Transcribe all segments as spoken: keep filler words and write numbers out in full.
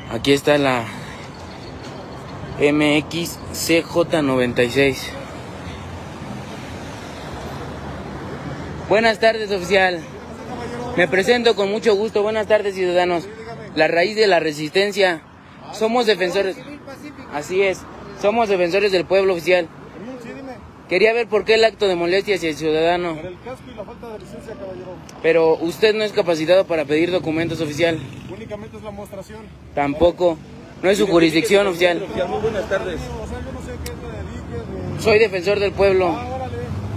Aquí está la M X C J noventa y seis. Buenas tardes, oficial. Me presento con mucho gusto. Buenas tardes, ciudadanos. La raíz de la resistencia. Somos defensores. Así es. Somos defensores del pueblo, oficial. Quería ver por qué el acto de molestia hacia el ciudadano. Por el casco y la falta de licencia, caballero. Pero usted no es capacitado para pedir documentos, oficial. Únicamente es la mostración. Tampoco. No es su jurisdicción, oficial. Muy buenas tardes. O sea, yo no sé qué te dediques. Soy defensor del pueblo. Ah, órale.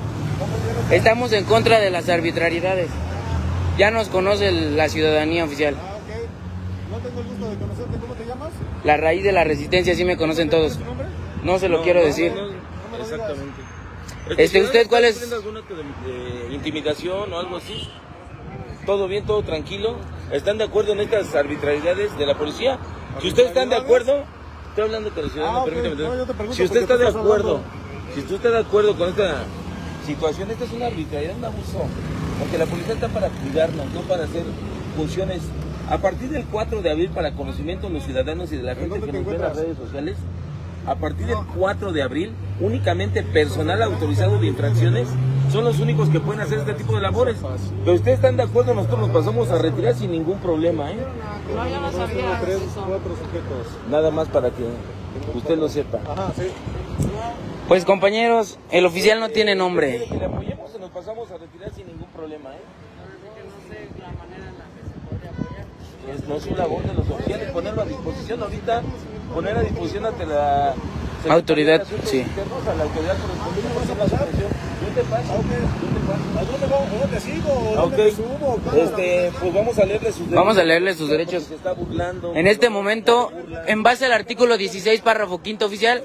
Estamos en contra de las arbitrariedades. Ya nos conoce la ciudadanía, oficial. Ah, ok. No tengo el gusto de conocerte. ¿Cómo te llamas? La raíz de la resistencia, sí me conocen todos. ¿Tu nombre? No se lo No, quiero no, decir. no, no, exactamente. Este, ¿usted cuál es? ¿Está sufriendo algún acto de, de intimidación o algo así? ¿Todo bien, todo tranquilo? ¿Están de acuerdo en estas arbitrariedades de la policía? Si ustedes están de acuerdo, estoy hablando con el ciudadano, Ah, ok. permítame. No, yo te pregunto Si usted porque está tú de estás acuerdo, hablando. si usted está de acuerdo con esta situación, esta es una arbitrariedad, un abuso, porque la policía está para cuidarnos, no para hacer funciones. A partir del cuatro de abril, para conocimiento de los ciudadanos y de la gente que nos ve en las redes sociales, a partir del cuatro de abril, únicamente personal autorizado de infracciones son los únicos que pueden hacer este tipo de labores. Pero ustedes están de acuerdo, nosotros nos pasamos a retirar sin ningún problema, ¿eh? No, yo no sabía Tres, eso. cuatro sujetos. Nada más para que usted lo sepa. Ajá, sí. Pues compañeros, el oficial no tiene nombre. Que le apoyemos y nos pasamos a retirar sin ningún problema, ¿eh? Que no sé la manera en la que se podría apoyar. Es, no es una labor de los oficiales ponerlo a disposición ahorita, poner a disposición ante la Secretaría Autoridad, de Asuntos sí. Internos, a la autoridad correspondiente por hacer la suspensión. Yo te paso, yo te paso. ¿A dónde voy? ¿Dónde sigo? ¿Dónde Ok, me subo? ¿Cómo? este, pues vamos a leerle sus derechos. Vamos a leerle sus derechos. Se está burlando. En este momento, en base al artículo dieciséis, párrafo quinto, oficial,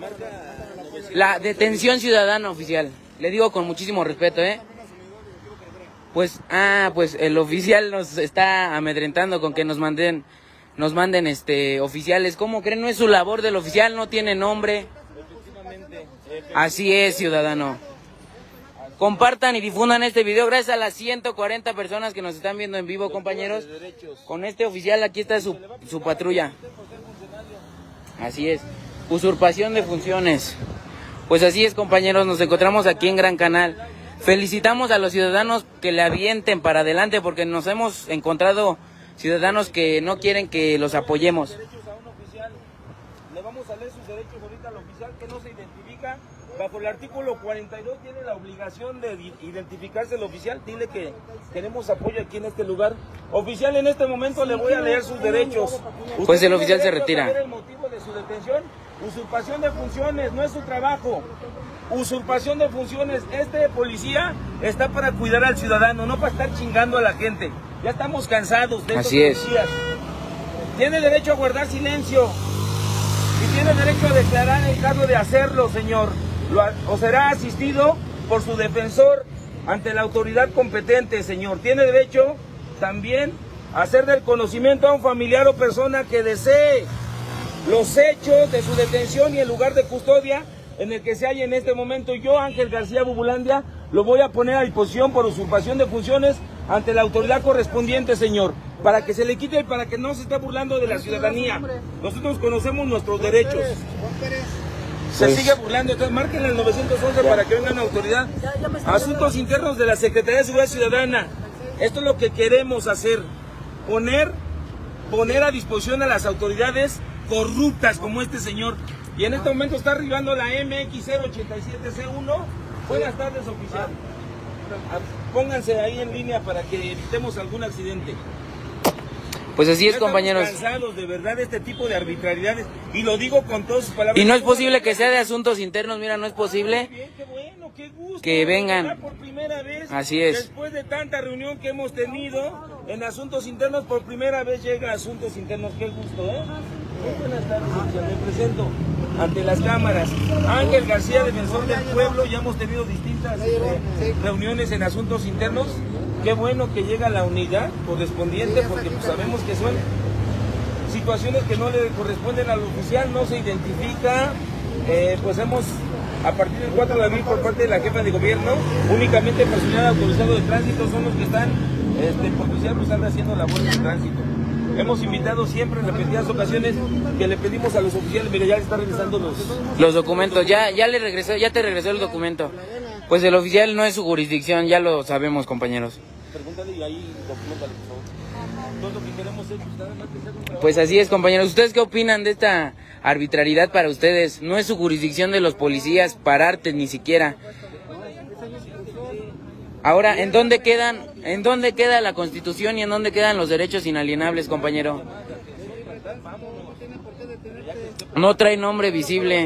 la detención ciudadana, oficial. Le digo con muchísimo respeto, ¿eh? Pues, ah, pues el oficial nos está amedrentando con que nos manden, nos manden, este, oficiales. ¿Cómo creen? No es su labor del oficial, no tiene nombre. Así es, ciudadano. Compartan y difundan este video. Gracias a las ciento cuarenta personas que nos están viendo en vivo, compañeros. Con este oficial, aquí está su, su patrulla. Así es. Usurpación de funciones. Pues así es, compañeros. Nos encontramos aquí en Gran Canal. Felicitamos a los ciudadanos que le avienten para adelante, porque nos hemos encontrado ciudadanos que no quieren que los apoyemos. Le vamos a leer sus derechos ahorita al oficial que no se identifica. Bajo el artículo cuarenta y dos tiene la obligación de identificarse el oficial. Dile que queremos apoyo aquí en este lugar. Oficial, en este momento le voy a leer sus derechos. Pues el Usted oficial se tiene derecho a retira. saber el motivo de su detención. Usurpación de funciones, no es su trabajo. Usurpación de funciones. Este policía está para cuidar al ciudadano, no para estar chingando a la gente. Ya estamos cansados de estos Así es. policías. Tiene derecho a guardar silencio. Y tiene derecho a declarar en caso de hacerlo, señor. Lo, o será asistido por su defensor ante la autoridad competente, señor. Tiene derecho también a hacer del conocimiento a un familiar o persona que desee los hechos de su detención y el lugar de custodia en el que se halla en este momento. Yo, Ángel García Bubulandia, lo voy a poner a disposición por usurpación de funciones ante la autoridad correspondiente, señor, para que se le quite y para que no se esté burlando de la ciudadanía. Nosotros conocemos nuestros derechos. Se Pues, sigue burlando, entonces márquenle al nueve once para que venga una autoridad. Asuntos internos de la Secretaría de Seguridad Ciudadana. Esto es lo que queremos hacer, poner, poner a disposición a las autoridades corruptas como este señor. Y en este momento está arribando la M X cero ochenta y siete C uno. Buenas tardes, oficial. Pónganse ahí en línea para que evitemos algún accidente. pues así es, Ya compañeros. Estamos cansados de verdad de este tipo de arbitrariedades y lo digo con todas sus palabras. Y no es posible que sea de asuntos internos, mira, no es posible. Bien, qué bueno, qué gusto. Que vengan. Llegar por primera vez. Así es. Después de tanta reunión que hemos tenido en asuntos internos, por primera vez llega a asuntos internos. Qué gusto, ¿eh? Muy buenas tardes, oficial. Me presento ante las cámaras. Ángel García, defensor del pueblo. Ya hemos tenido distintas eh, reuniones en asuntos internos. Qué bueno que llega la unidad correspondiente, porque pues, sabemos que son situaciones que no le corresponden al oficial, no se identifica. Eh, pues hemos, a partir del cuatro de abril, por parte de la jefa de gobierno, únicamente personal autorizado de tránsito son los que están, este, por oficial, pues están haciendo labores de tránsito. Hemos invitado siempre en repetidas ocasiones que le pedimos a los oficiales, mire, ya le están regresando los... Los documentos, ya, ya le regresó, ya te regresó el documento. Pues el oficial no es su jurisdicción, ya lo sabemos, compañeros. Pregúntale y ahí documentale, por favor. Todo lo que queremos es que nada más que sea un trabajo. Pues así es, compañeros. ¿Ustedes qué opinan de esta arbitrariedad para ustedes? No es su jurisdicción de los policías pararte ni siquiera. Ahora, ¿en dónde quedan, en dónde queda la Constitución y en dónde quedan los derechos inalienables, compañero? No trae nombre visible.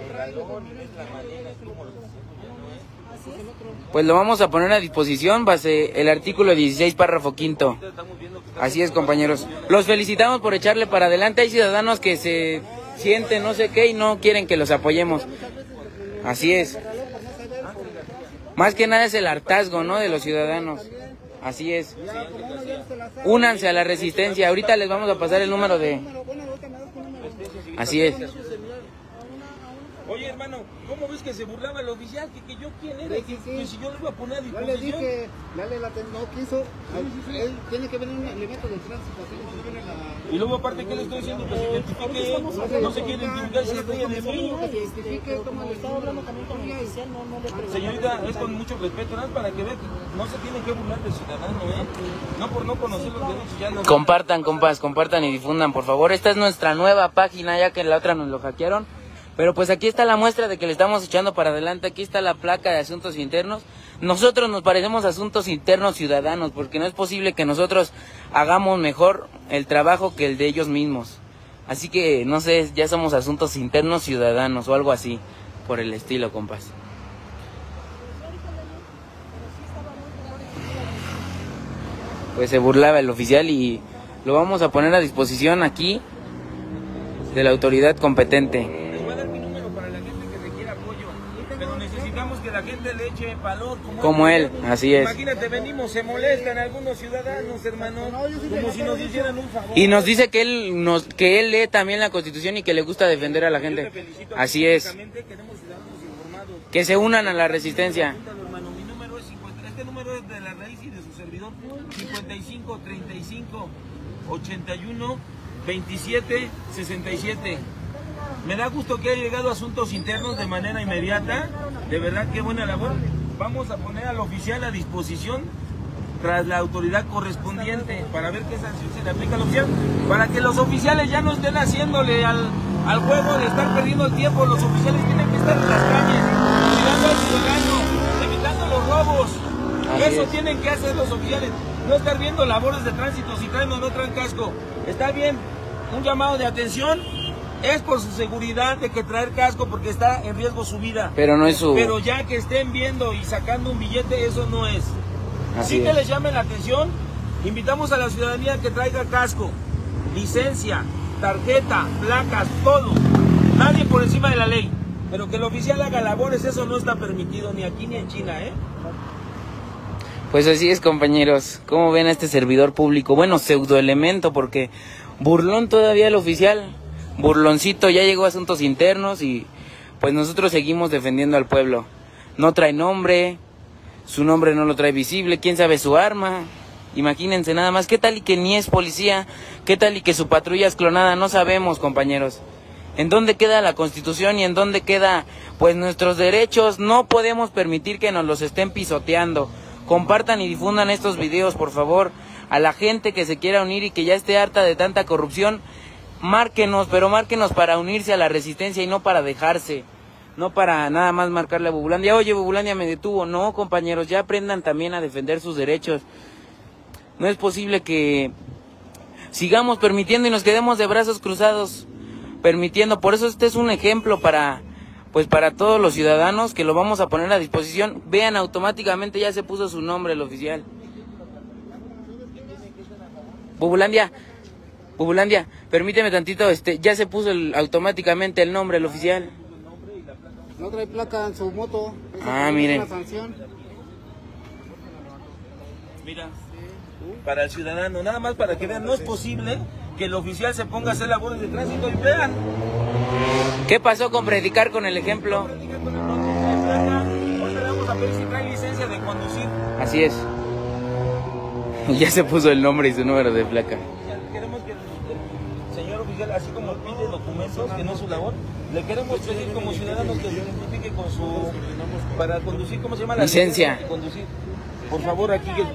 Pues lo vamos a poner a disposición base el artículo dieciséis, párrafo quinto. Así es, compañeros. Los felicitamos por echarle para adelante. Hay ciudadanos que se sienten no sé qué y no quieren que los apoyemos. Así es. Más que nada es el hartazgo, ¿no?, de los ciudadanos. Así es. Únanse a la resistencia. Ahorita les vamos a pasar el número de... Así es. Oye, hermano, ¿cómo ves que se burlaba el oficial? Que, que yo quién era, Sí, que, sí, sí. que si yo le iba a poner a Ya le disposición. dije, dale la atención, no quiso. Él tiene que venir un elemento de tránsito. así le funciona la- Y luego aparte, ¿qué le estoy diciendo? Que se identifique, no se quiere identificar y se ríe de mí. Que se identifique, toma, le estaba hablando también con el oficial, no, no le preguntó. Señorita, es con mucho respeto, nada más para que vea que no se tiene que burlar del ciudadano, ¿eh? No por no conocer los derechos, ya no. Compartan, compas, compartan y difundan, por favor. Esta es nuestra nueva página, ya que la otra nos lo hackearon. Pero pues aquí está la muestra de que le estamos echando para adelante. Aquí está la placa de asuntos internos. Nosotros nos parecemos asuntos internos ciudadanos, porque no es posible que nosotros hagamos mejor el trabajo que el de ellos mismos. Así que, no sé, ya somos asuntos internos ciudadanos o algo así, por el estilo, compas. Pues se burlaba el oficial y lo vamos a poner a disposición aquí de la autoridad competente. Les voy a dar mi número para la gente que requiera apoyo, pero necesitamos que la gente le eche valor como, Como él, así es. Imagínate, venimos, se molestan algunos ciudadanos, hermano, como si nos hicieran un favor. Y nos dice que él nos que él lee también la Constitución y que le gusta defender a la Yo te gente. felicito. Así es. Públicamente queremos ciudadanos informados. Que se unan a la resistencia. Apúntalo, hermano. Mi número es cincuenta, este número es de la raíz y de su servidor, cincuenta y cinco, treinta y cinco, ochenta y uno, veintisiete, sesenta y siete. Me da gusto que haya llegado a asuntos internos de manera inmediata. De verdad, qué buena labor. Vamos a poner al oficial a disposición tras la autoridad correspondiente para ver qué sanción se le aplica al oficial, para que los oficiales ya no estén haciéndole al, al juego de estar perdiendo el tiempo. Los oficiales tienen que estar en las calles, cuidando al ciudadano, evitando los robos. Así Eso es. tienen que hacer los oficiales, no estar viendo labores de tránsito, si traen o no traen casco. Está bien, un llamado de atención, es por su seguridad de que traer casco porque está en riesgo su vida. Pero no es su... Pero ya que estén viendo y sacando un billete, eso no es. Así Así que es. les llame la atención, invitamos a la ciudadanía que traiga casco, licencia, tarjeta, placas, todo. Nadie por encima de la ley. Pero que el oficial haga labores, eso no está permitido ni aquí ni en China, ¿eh? Pues así es, compañeros. ¿Cómo ven a este servidor público? Bueno, pseudoelemento, porque burlón todavía el oficial. Burloncito, ya llegó a asuntos internos y pues nosotros seguimos defendiendo al pueblo. No trae nombre, su nombre no lo trae visible, quién sabe su arma. Imagínense nada más, ¿qué tal y que ni es policía? ¿Qué tal y que su patrulla es clonada? No sabemos, compañeros. ¿En dónde queda la Constitución y en dónde queda pues nuestros derechos? No podemos permitir que nos los estén pisoteando. Compartan y difundan estos videos, por favor, a la gente que se quiera unir y que ya esté harta de tanta corrupción. Márquenos, pero márquenos para unirse a la resistencia y no para dejarse. No para nada más marcarle a Bubulandia. Oye, Bubulandia me detuvo. No, compañeros, ya aprendan también a defender sus derechos. No es posible que sigamos permitiendo y nos quedemos de brazos cruzados, permitiendo. Por eso este es un ejemplo para... pues para todos los ciudadanos que lo vamos a poner a disposición. Vean, automáticamente ya se puso su nombre el oficial. Bubulandia, Bubulandia, permíteme tantito, este, ya se puso el, automáticamente el nombre el oficial. No trae placa en su moto. Ah, es miren. una sanción. Mira, para el ciudadano, nada más para que vean, no es posible que el oficial se ponga a hacer labores de tránsito y vean. ¿Qué pasó con predicar con el ejemplo? Ahorita le vamos a pedir si trae licencia de conducir. Así es. Ya se puso el nombre y su número de placa. Queremos que Miguel, así como pide documentos, que no es su labor, le queremos pedir como ciudadanos que se identifique con su, para conducir, ¿cómo se llama? La licencia. De conducir. Por favor, aquí. Que...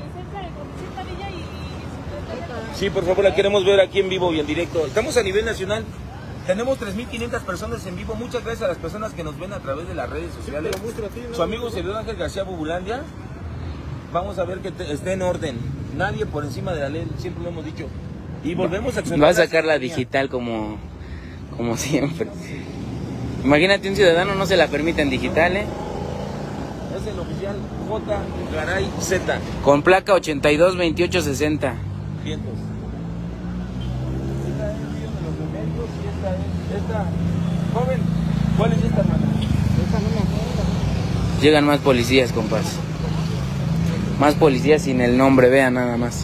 Sí, por favor, la queremos ver aquí en vivo y en directo. Estamos a nivel nacional. Tenemos tres mil quinientas personas en vivo. Muchas gracias a las personas que nos ven a través de las redes sociales. Su amigo servidor Ángel García Bubulandia. Vamos a ver que te, esté en orden. Nadie por encima de la ley, siempre lo hemos dicho. Y volvemos a accionar. Va a sacar la digital como, como siempre. Imagínate, un ciudadano no se la permite en digital, ¿eh? Es el oficial J. Garay Z. Con placa ochenta y dos veintiocho sesenta. Vientos. Esta es el vídeo de los remedios y esta es... Esta... Joven, ¿cuál es esta, hermana? Esta no me acuerdo. Llegan más policías, compas. Más policías sin el nombre, vean nada más.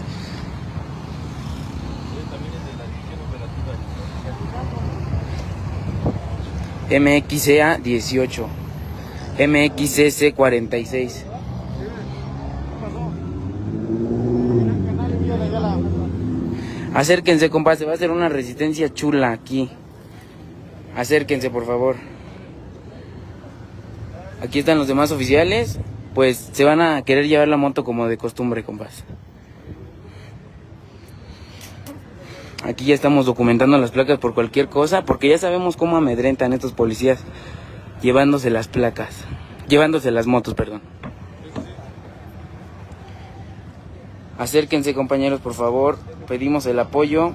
M X C A dieciocho, M X C C cuarenta y seis. Acérquense, compas, se va a hacer una resistencia chula aquí. Acérquense, por favor. Aquí están los demás oficiales. Pues se van a querer llevar la moto como de costumbre, compas. Aquí ya estamos documentando las placas por cualquier cosa, porque ya sabemos cómo amedrentan estos policías llevándose las placas, llevándose las motos, perdón. Acérquense, compañeros, por favor, pedimos el apoyo.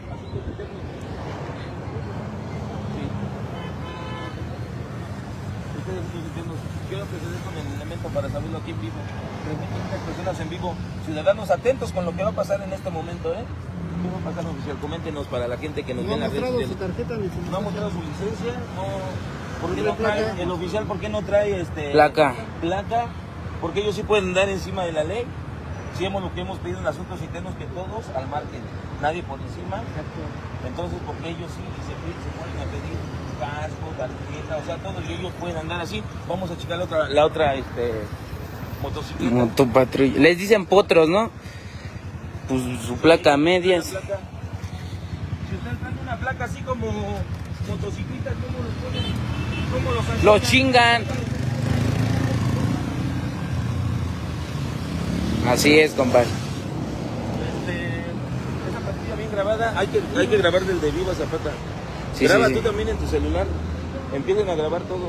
Quiero que se den con el elemento para saberlo aquí en vivo. tres mil quinientas personas en vivo, ciudadanos atentos con lo que va a pasar en este momento, ¿eh? ¿Qué va a pasar, oficial? Coméntenos para la gente que nos ve en No ha las redes mostrado su sociales. tarjeta ni su No ha mostrado su licencia, no. ¿Por qué ¿Tiene no trae placa? el oficial? ¿Por qué no trae este Placa. placa? Porque ellos sí pueden andar encima de la ley. Si hemos lo que hemos pedido en asuntos internos, que todos al margen, nadie por encima. Entonces, porque ellos sí se, se ponen a pedir casco, tarjeta, o sea, todos y ellos pueden andar así. Vamos a checar la otra, la otra este, motocicleta. Motopatrulla. Les dicen potros, ¿no? Pues su placa media. Una placa. Si usted trae una placa así como motocicleta, ¿cómo lo ponen? ¿Cómo lo cancelan? Lo chingan. Así es, compadre. Este, esa pantalla bien grabada, hay que, hay que grabar del de Viva Zapata. Sí, Graba sí, tú sí. también en tu celular. Empiecen a grabar todos.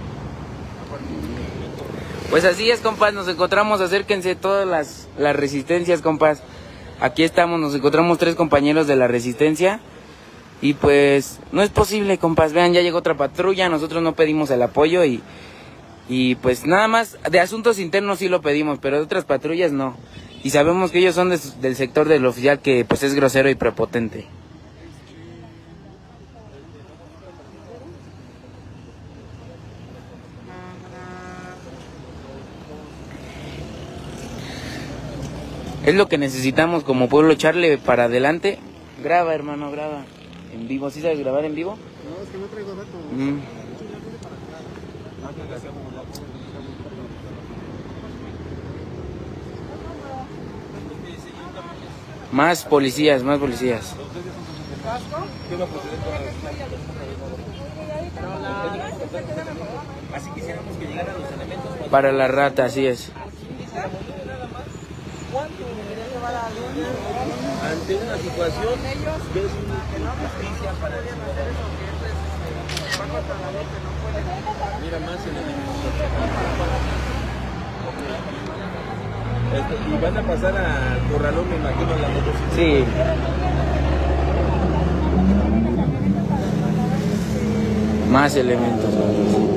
Pues así es, compas, nos encontramos, acérquense todas las, las resistencias, compas. Aquí estamos, nos encontramos tres compañeros de la resistencia. Y pues, no es posible, compas, vean, ya llegó otra patrulla, nosotros no pedimos el apoyo y... Y pues nada más, de asuntos internos sí lo pedimos, pero de otras patrullas no. Y sabemos que ellos son de, del sector del oficial que pues es grosero y prepotente. Es lo que necesitamos como pueblo, echarle para adelante. Graba, hermano, graba. En vivo, ¿sí sabes grabar en vivo? No, es que no traigo datos. Mm. Más policías, más policías. Así quisiéramos que llegaran los elementos. Para la rata, así es. Ante una situación que es una injusticia para el ciudadano. Mira más elementos. Este, y van a pasar a Corralón, me imagino, en la motocicleta. Sí. Más elementos.